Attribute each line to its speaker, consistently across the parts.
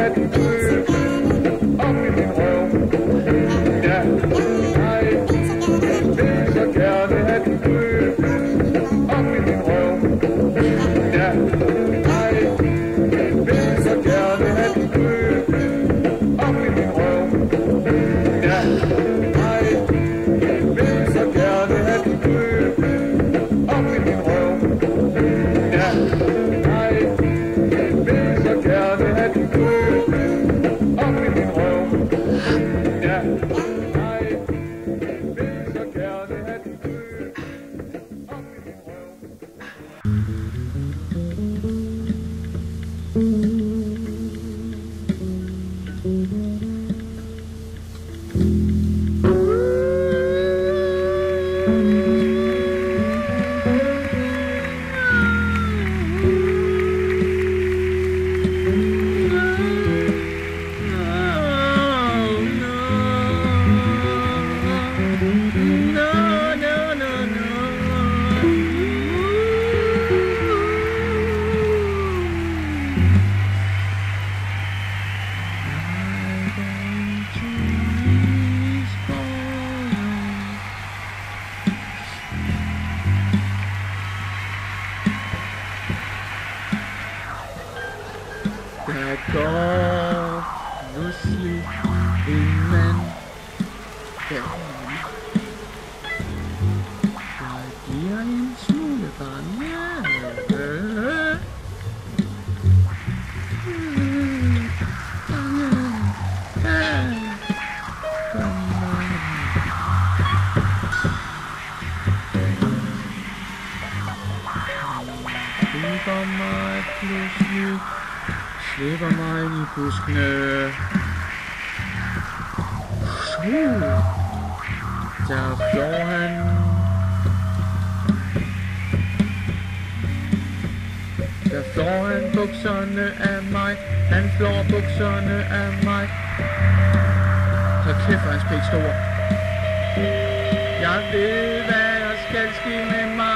Speaker 1: Slipper mig ind i buskene. Der flår han. Der flår han bukserne af mig. Han flår bukserne af mig. Så kæft for hans pik stor. Jeg ved hvad der skal ske med mig.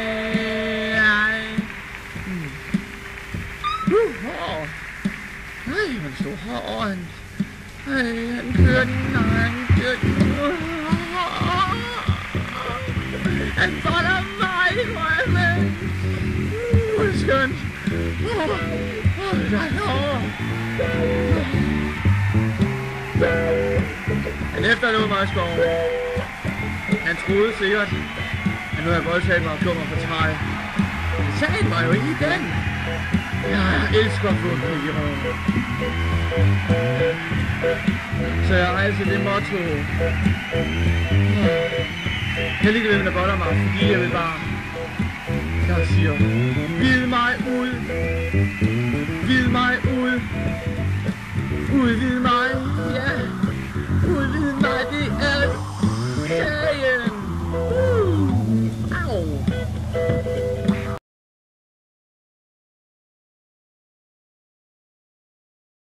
Speaker 1: Nej, han stod herovre. Han kørte den, og han kørte den. Han folder mig i røven. Hvor er det skønt. Der er herovre. Han efterlod mig i skoven. Han troede sikkert, at nu havde jeg voldtaget mig og gjort mig for træ. Men sagen var jo ikke i den. Jeg elsker at få en pik i røven. Så jeg har altid det motto. Heldigvis vil der boller mig, fordi jeg vil bare. Jeg siger, vid mig ud. Vid mig ud. Vid mig